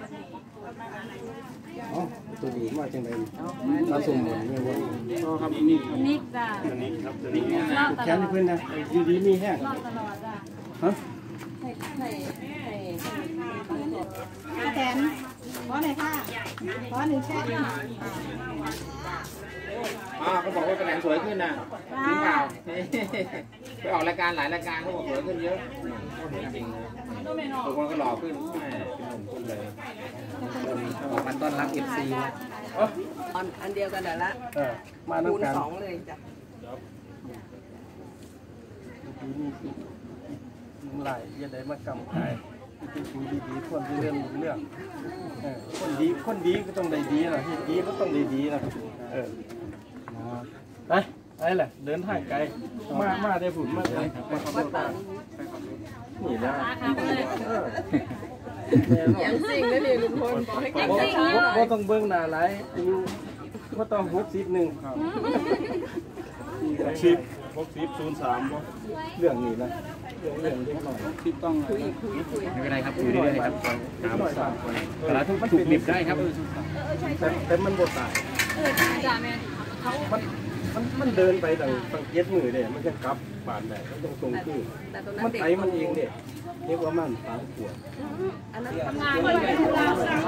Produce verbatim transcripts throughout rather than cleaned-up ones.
อ๋อตัวนี้มาจังไดผสมหมดเนี่ยว่าอ๋อครับนี่นิกจ้ะนี่ครับตัวนี้แขนเพื่อนนะดีๆมีแห้งรอดตลอดจ้ะฮะแขนขอหน่อยค่ะขอหนึ่งแช่อ๋อเขาบอกว่าแสดงสวยขึ้นนะจริงเปล่าไปออกรายการหลายรายการเขาบอกสวยขึ้นเยอะจริงๆทุกคนก็หล่อขึ้นเป็นหนุ่มขึ้นเลยออกมาต้อนรับเอฟซีอันเดียวกันแต่ละมาคูณสองเลยจ้ะหลายอย่าได้มากำขายเป็นคนดีๆคนที่เรื่องเรื่องคนดีคนดีก็ต้องได้ดีนะที่ดีก็ต้องได้ดีนะเออไปไปแหละเดินทางไกลมามาได้ผุดมาเลยมาขับรถนี่นะอย่างสิ่งนั่นเองลุงพลบอกให้เก่งช้าๆก็ต้องเบิ้งหน้าไหลก็ต้องหกสิบหนึ่งหกสิบหกสิบศูนย์สามเรื่องนี้นะเรื่องเรื่องหน่อยที่ต้องคุยคุยไม่เป็นไรครับคุยได้ครับครับแต่ละทุกถูกดิบได้ครับแต่แต่มันบดตายมันมันมันเดินไปต่างต่างเย็ดมือเนี่ยมันจะกลับบานแบบมันต้องตรงขึ้นมันไถมันเองเนี่ยเรียกว่ามันสามขวดทำงานด้วยเรา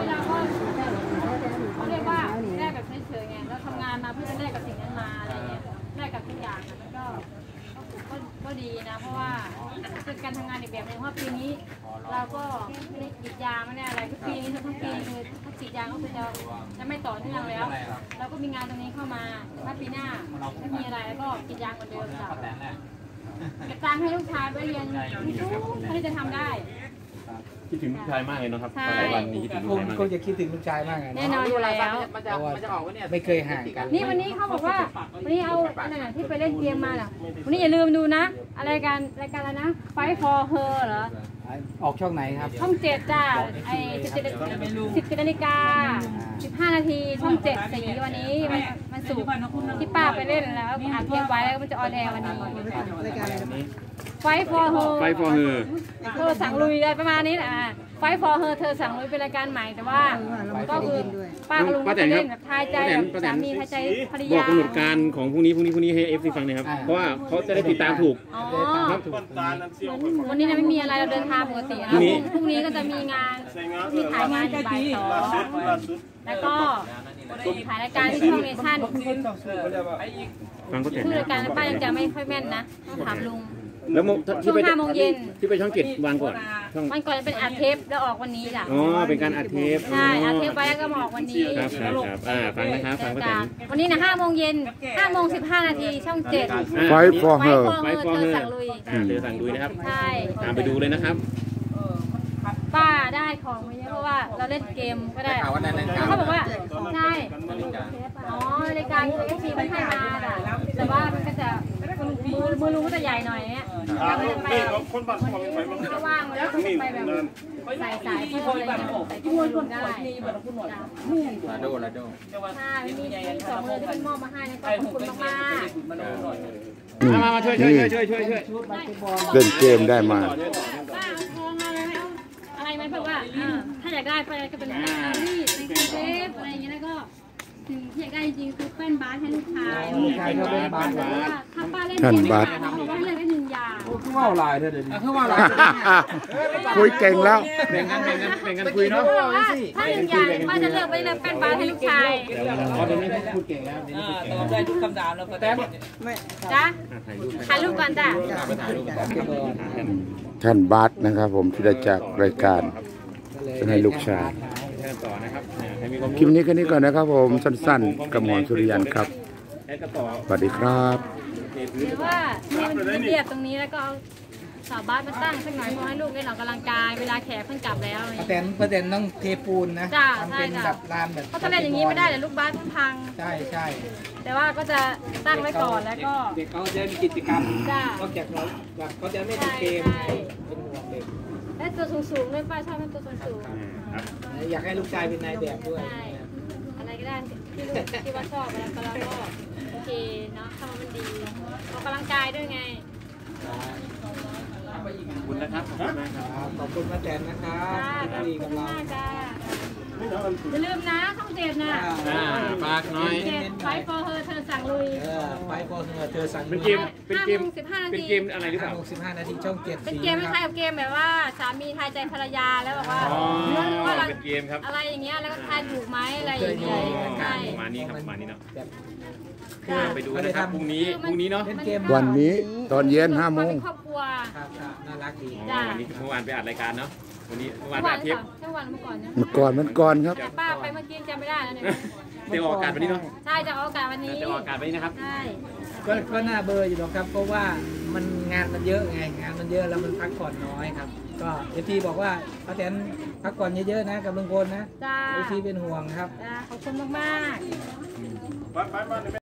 เขาเรียกว่าแลกแบบเฉยๆไงแล้วทำงานมาเพื่อแลกกับสิ่งนั้นมาอะไรเงี้ยแลกกับทุกอย่างมันก็ก็ดีนะเพราะว่าเป็นการทำงานอีกแบบนึงเพราะปีนี้เราก็ไม่ได้กิจยาไม่ได้อะไรทุกปีนี้ทุกปีคือทุกกิจยาก็คือจะจะไม่ต่อเนื่องแล้วเราก็มีงานตรงนี้เข้ามาถ้าปีหน้าไม่มีอะไรแล้วก็กิจยาเหมือนเดิมจ้ะจะจ้างให้ลูกชายไปเรียนที่ทุกที่จะทำได้คิดถึงลูกชายมากเลยนะครับหลายวันนี้คิดถึงลูกชายมากคงจะคิดถึงลูกชายมากแน่นอนอยู่แล้วไม่เคยห่างกันนี่วันนี้เขาบอกว่าวันนี้เอาอะไรนะที่ไปเล่นเกมมาน่ะวันนี้อย่าลืมดูนะอะไรกันรายการอะไรนะ Fight for Her เหรอออกช่องไหนครับช่องเจ็ดจ้าไอ้สิบเจ็ดสิบเจ็ดนาฬิกาสิบห้านาทีช่องเจ็ดสีวันนี้มันมันสุกที่ป้าไปเล่นแล้วอ่านเทปไว้แล้วมันจะออนแอร์วันนี้ไฟฟอร์เฮอร์ไฟฟอร์เฮอร์เธอสั่งลุยอะไรประมาณนี้แหละไฟฟอร์เฮอร์เธอสั่งลุยเป็นรายการใหม่แต่ว่าก็คือป้ากับลุงจะเล่นแบบทายใจสามีทายใจภรรยาบอกกำหนดการของพรุ่งนี้พรุ่งนี้พรุ่งนี้ให้เอฟซีฟังนะครับเพราะว่าเขาจะได้ติดตามถูกครับวันนี้ไม่มีอะไรเราเดินทางปกตินะพรุ่งนี้ก็จะมีงานที่ถ่ายงานบ่ายสองแล้วก็ถ่ายรายการที่ช่องเนชั่นชื่อรายการป้ายังจะไม่ค่อยแม่นนะต้องถามลุงแล้วช่วงห้าโมงเย็นที่ไปช่องเจ็ดวันก่อนวันก่อนเป็นอัดเทปแล้วออกวันนี้จ้ะอ๋อเป็นการอัดเทปใช่อัดเทปไว้แล้วก็มาออกวันนี้ครับครับครับอ่าฟังนะครับฟังก็แต่วันนี้นะห้าโมงเย็นห้าโมงสิบห้านาทีช่องเจ็ดไฟฟอร์เฮอร์ไฟฟอร์เฮอร์สั่งลุยเดี๋ยวสั่งลุยนะครับใช่ตามไปดูเลยนะครับป้าได้ของมาเยอะเพราะว่าเราเล่นเกมก็ได้เขาบอกว่าใช่อ๋อรายการเอฟซีมันให้มาแต่ว่ามันก็จะมือมือลุงก็จะใหญ่หน่อยเนี่ยแล้วมันจะไปมันจะว่างแล้วก็ไปแบบใส่สายที่อะไรเงี้ยใส่ที่มือได้ลาโดลาโดใช่มีสองเลยที่เป็นมอบมาให้นะก็ขอบคุณมากๆมามาช่วยช่วยช่วยช่วยช่วยเล่นเกมได้มาอะไรไหมแบบว่าถ้าอยากได้ไปก็เป็นนี่ในเซฟอะไรอย่างเงี้ยแล้วก็ถึงที่อยากได้จริงคือเป็นบาสให้ลูกชายลูกชายเขาเป็นบาสถ้าป้าเล่นเกมไม่ได้เขาบอกว่าเล่นได้หนึ่งอย่างคือว่าลายเธอเดี๋ยวนี้คือว่าลายคุยเก่งแล้วแบ่งกันแบ่งกันแบ่งกันคุยเนาะถ้าหนึ่งอย่างป้าจะเลือกไปเล่นเป็นบาสให้ลูกชายอ๋อตรงนี้พูดเก่งแล้วตอบได้ทุกคำถามแล้วก็แต่จ้ะถ่ายรูปก่อนจ้ะท่านบาสนะครับผมที่ได้จากรายการจะให้ลูกชายคลิปนี้แค่นี้ก่อนนะครับผมสั้นๆกับหมอนสุริยันครับสวัสดีครับหรือว่าที่มันเรียบตรงนี้แล้วก็เอาเสาบาสมาตั้งสักหน่อยเพื่อให้ลูกได้ออกกำลังกายเวลาแขกเพิ่งกลับแล้วประเด็นประเด็นต้องเทปูนนะจ้าใช่จ้าแบบลานแบบเขาทำอะไรอย่างนี้ไม่ได้เลยลูกบาสพังใช่ใช่แต่ว่าก็จะตั้งไว้ก่อนแล้วก็เด็กเขาจะมีกิจกรรมจ้าเขาแจกเราแบบเขาจะไม่ติดเกมเป็นห่วงเด็กและตัวสูงๆด้วยป้าชอบเป็นตัวสูงๆอยากให้ลูกชายเป็นนายแบบด้วยอะไรก็ได้ที่ลูกที่ว่าชอบแล้วก็เราก็โอเคเนาะทำมันดีออกกำลังกายด้วยไงขอบคุณนะครับขอบคุณมาแตนนะครับที่ดีกับเราอย่าลืมนะช่องเจ็ดนะอ่าฝากหน่อยเจ็ดไฟโฟเธอเธอสั่งลุยเออไปพอเธอสั่งเป็นเกมเป็นเกมสิบห้านาเป็นทีเกมอะไรหรือเปห้าล่าโมงสิบห้านาทีช่องเจ็ดเป็นเกมไม่ใช่กับเกมแบบว่าสามีทายใจภรรยาแล้วบอกว่าอ๋อว่าเราเป็นเกมครับอะไรอย่างเงี้ยแล้วก็ทายถูกไหมอะไรอย่างเงี้ยใช่ประมาณนี้ครับประมาณนี้เนาะแบบจ้ะไปดูนะครับพรุ่งนี้พรุ่งนี้เนาะเล่นเกมวันนี้ตอนเย็นห้าโมงเป็นครอบครัวครับครับน่ารักดีอ๋อวันนี้เมื่อวานไปอัดรายการเนาะวันนี้เมื่อวานเมื่อไปวาอันดเทปเมื่อวานเมื่อก่อนนะมันก่อนมันก่อนครับแต่ป้าไปเมื่อกี้จำไม่ได้แล้วเนี่ยเดี๋ยวออกอากาศวันนี้เนาะใช่จะเอาโอกาสวันนี้จะออกอากาศวันนี้นะครับใช่ก็ก็น่าเบอร์อยู่หรอกครับเพราะว่ามันงานมันเยอะไงงานมันเยอะแล้วมันพักผ่อนน้อยครับก็เอฟทีบอกว่าป้าแตนพักผ่อนเยอะๆนะกับลุงพลนะจ้าเอฟทีเป็นห่วงครับจ้าขอบคุณมากๆ